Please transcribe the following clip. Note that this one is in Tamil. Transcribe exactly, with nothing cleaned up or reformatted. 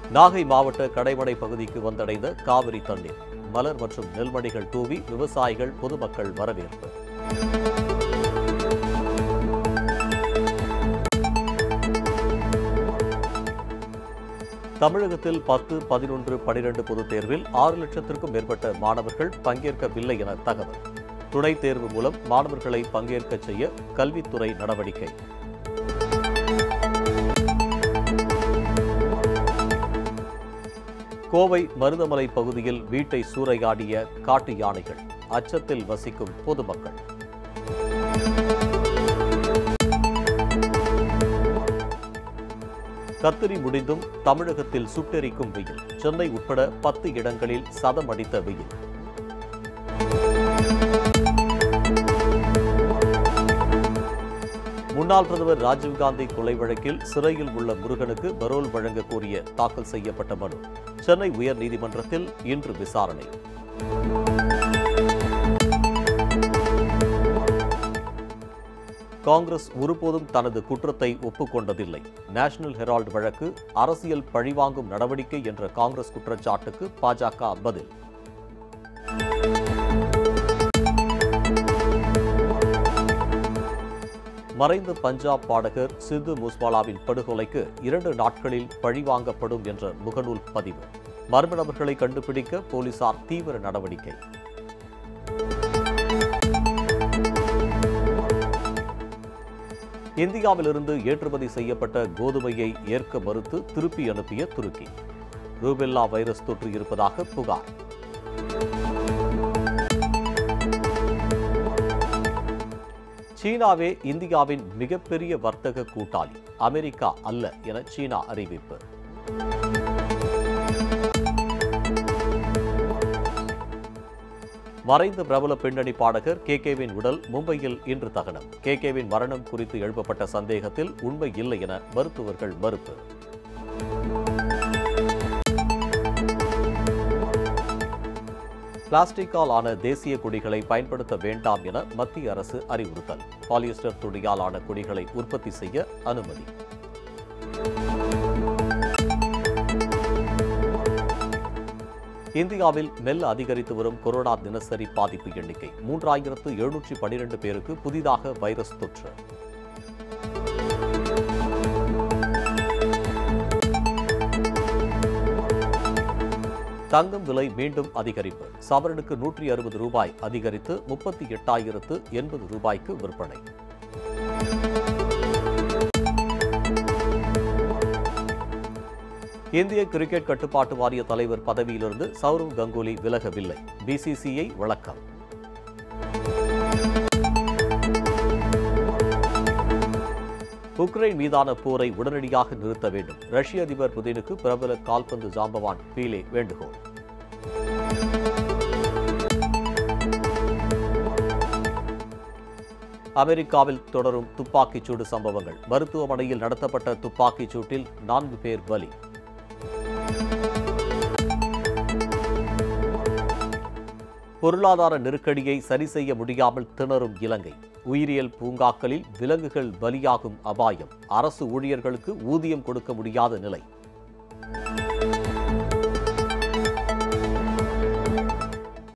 நாகை மாவட்ட கடைமடை பகுதிக்கு வந்தடைந்த காவிரி தண்ணீர் மலர் மற்றும் நெல்மணிகள் தூவி விவசாயிகள் பொதுமக்கள் வரவேற்பு. தமிழகத்தில் பத்து பதினொன்று பனிரெண்டு பொதுத் தேர்வில் ஆறு லட்சத்திற்கும் மேற்பட்ட மாணவர்கள் பங்கேற்கவில்லை என தகவல். துணைத் தேர்வு மூலம் மாணவர்களை பங்கேற்க செய்ய கல்வித்துறை நடவடிக்கை. கோவை மருதமலை பகுதியில் வீட்டை சூறையாடிய காட்டு யானைகள், அச்சத்தில் வசிக்கும் பொதுமக்கள். கத்திரி முடிந்தும் தமிழகத்தில் சுட்டெரிக்கும் வெயில். சென்னை உட்பட பத்து இடங்களில் சதம் அடித்த வெயில். முன்னாள் பிரதமர் ராஜீவ்காந்தி கொலை வழக்கில் சிறையில் உள்ள முருகனுக்கு பரோல் வழங்க கோரிய தாக்கல் செய்யப்பட்ட மனு சென்னை உயர்நீதிமன்றத்தில் இன்று விசாரணை. காங்கிரஸ் ஒருபோதும் தனது குற்றத்தை ஒப்புக்கொண்டதில்லை. நேஷனல் ஹெரால்டு வழக்கு அரசியல் பழிவாங்கும் நடவடிக்கை என்ற காங்கிரஸ் குற்றச்சாட்டுக்கு பாஜக பதில். மறைந்த பஞ்சாப் பாடகர் சித்து மூஸ்வாலாவின் படுகொலைக்கு இரண்டு நாட்களில் பழிவாங்கப்படும் என்ற முகநூல் பதிவு. மர்ம நபர்களை கண்டுபிடிக்க போலீசார் தீவிர நடவடிக்கை. இந்தியாவிலிருந்து ஏற்றுமதி செய்யப்பட்ட கோதுமையை ஏற்க மறுத்து திருப்பி அனுப்பிய துருக்கி. ரூபெல்லா வைரஸ் தொற்று இருப்பதாக புகார். சீனாவே இந்தியாவின் மிகப்பெரிய வர்த்தக கூட்டாளி, அமெரிக்கா அல்ல என சீனா அறிவிப்பு. மறைந்த பிரபல பின்னணி பாடகர் கே கேவின் உடல் மும்பையில் இன்று தகனம். கே கேவின் மரணம் குறித்து எழுப்பப்பட்ட சந்தேகத்தில் உண்மை இல்லை என மருத்துவர்கள் மறுப்பு. பிளாஸ்டிக்கால் ஆன தேசிய கொடிகளை பயன்படுத்த வேண்டாம் என மத்திய அரசு அறிவுறுத்தல். பாலியஸ்டர் துணியால் ஆன கொடிகளை உற்பத்தி செய்ய அனுமதி. இந்தியாவில் மெல்ல அதிகரித்து வரும் கொரோனா தினசரி பாதிப்பு எண்ணிக்கை மூன்றாயிரத்து எழுநூற்றி பனிரெண்டு பேருக்கு புதிதாக வைரஸ் தொற்று. தங்கம் விலை மீண்டும் அதிகரிப்பு. சவரனுக்கு நூற்றி அறுபது ரூபாய் அதிகரித்து முப்பத்தி எட்டாயிரத்து எண்பது ரூபாய்க்கு விற்பனை. இந்திய கிரிக்கெட் கட்டுப்பாட்டு வாரிய தலைவர் பதவியிலிருந்து சௌரவ் கங்குலி விலகவில்லை. பிசிசிஐ விளக்கம். உக்ரைன் மீதான போரை உடனடியாக நிறுத்த வேண்டும். ரஷ்ய அதிபர் புதினுக்கு பிரபல கால்பந்து ஜாம்பவான் பீலே வேண்டுகோள். அமெரிக்காவில் தொடரும் துப்பாக்கிச் சூடு சம்பவங்கள். மருத்துவமனையில் நடத்தப்பட்ட துப்பாக்கிச் சூட்டில் நான்கு பேர் பலி. பொருளாதார நெருக்கடியை சரி செய்ய முடியாமல் திணறும் இலங்கை. உயிரியல் பூங்காக்களில் விலங்குகள் பலியாகும் அபாயம். அரசு ஊழியர்களுக்கு ஊதியம் கொடுக்க முடியாத நிலை.